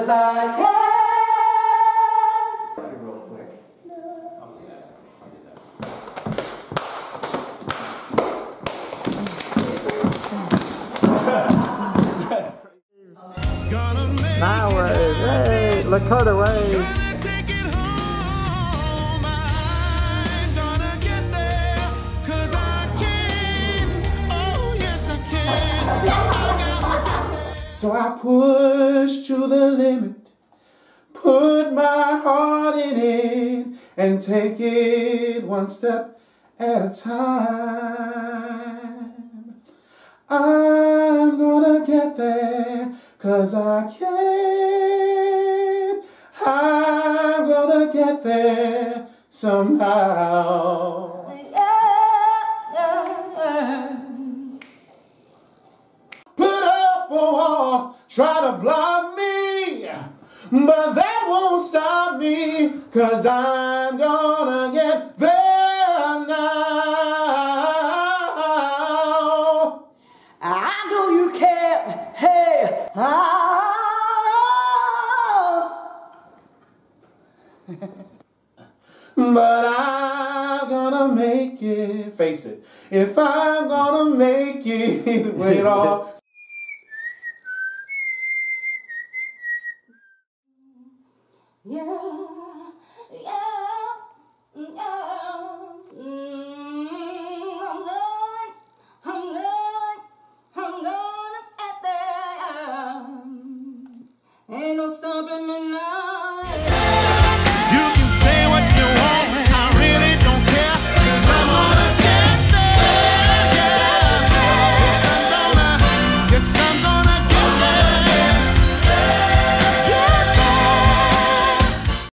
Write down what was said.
'cause I can. Real quick. My wave, hey, Lakota wave. So I push to the limit, put my heart in it, and take it one step at a time. I'm gonna get there, 'cause I can. I'm gonna get there somehow. Put up a wall, try to block me, but that won't stop me, 'cause I'm gonna get there now. I know you can. Hey, But I'm gonna make it, face it, if I'm gonna make it with it all. yeah, yeah, yeah. I'm gonna get there. Ain't no stopping me now.